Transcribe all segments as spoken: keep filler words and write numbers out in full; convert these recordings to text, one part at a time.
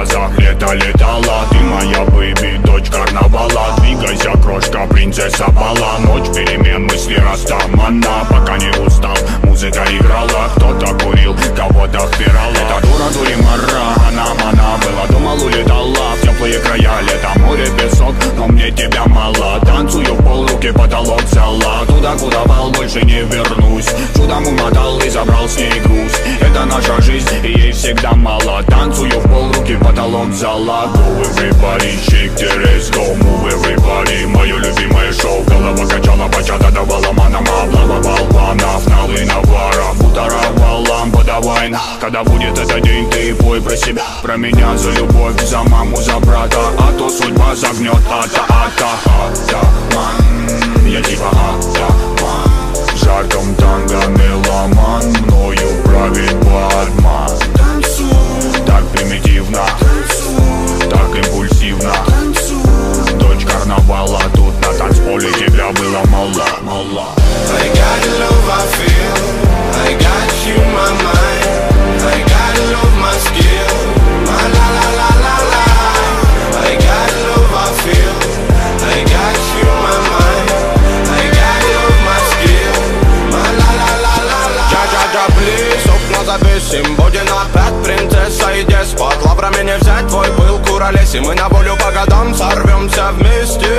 глазах лето летало. Ты моя бэйби, дочь карнавала. Двигайся, крошка, принцесса бала. Ночь перемен, мысли растамана. Пока не устал, музыка играла. Кто-то курил, кого-то впирала. Это дура, дури, мара, она, она была, думал, улетала в теплые края. Лето, море, песок, но мне тебя мало. Танцую в пол, руки потолок взяла. Туда, куда вал, больше не вернусь. Чудом умотал и забрал с ней груз. Это наша жизнь, и ей всегда мало. Танцую в пол, руки потолок взяла. Go everybody, shake the ass, go move everybody. Мое любимое шоу, голова качала, бачата давала манам. Облава балванов, налы наваров, бутара валам, подавай. Когда будет этот день, ты пой про себя, про меня, за любовь, за маму, за брата. А то судьба загнет, ата-ата. Атаман, я типа атаман. В жарком танго меломан, мною правит бадман. Так примитивно, так импульсивно. Дочь карнавала, тут на танцполе тебя было мало, мало. I got love, I feel, I got you, my mind. I got love, my skill, my la la la la la. I got love, I feel, I got you, my mind. I got love, my skill, my la la la la la. Джа-джа-джа, плиз, окна завесим, будем опять принцесса и деспот. Лаврами не взять твой пыл, куролес, и мы на волю по годам сорвемся вместе.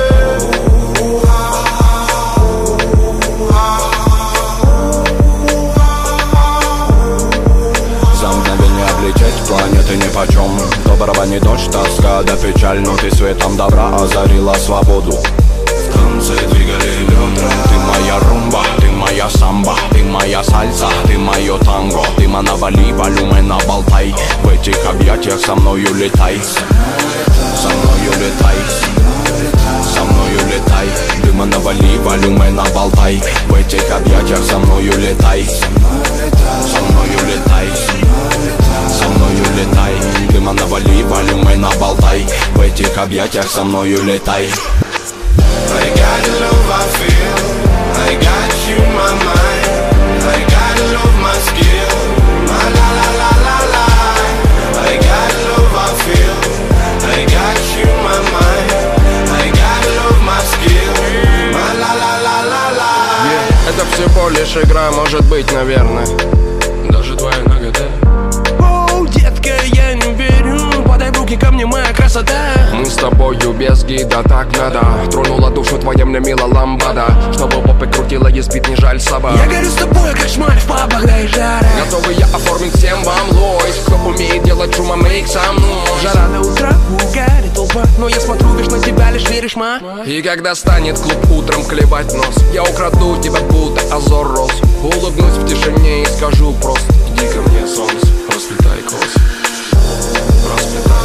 Планеты нипочем, доброго не дождь, тоска да печаль. Но ты светом добра озарила свободу. В танце двигали бедра. Ты моя румба, ты моя самба, ты моя сальса, ты мое танго. Ты навали, волюмена болтай. В этих объятиях со мною летай. Со мною летай. Со мною летай. Дыма навали, волюмена болтай. В этих объятиях со мною летай. Со мною летай. Со мною летай, дыма навали, волюмена болтай. В этих объятиях со мною летай. I got love, I feel, I got you, my mind. I got love, my skill, my la la la la la. I got love, I feel, I got you, my mind. I got love, my skill, my la la la la la. Yeah. Это всего лишь игра, может быть, наверное. Даже твоя нагота. Детка, я не верю, подай в руки ко мне, моя красота. Мы с тобою без гида, так надо. Тронула душу твоя мне мила ламбада. Чтобы попы крутила, ей спит, не жаль собак. Я горю с тобой, как шмаль в пабах, да и жара. Готовый я оформить всем вам лойс. Кто умеет делать шума, мейк со мной. Жара до утра, угарит толпа. Но я смотрю, лишь на тебя, лишь веришь, ма. И когда станет клуб утром клевать нос, я украду тебя, будто озор роз. Улыбнусь в тишине и скажу просто: иди ко мне, солнце, расплетай косы, расплетай.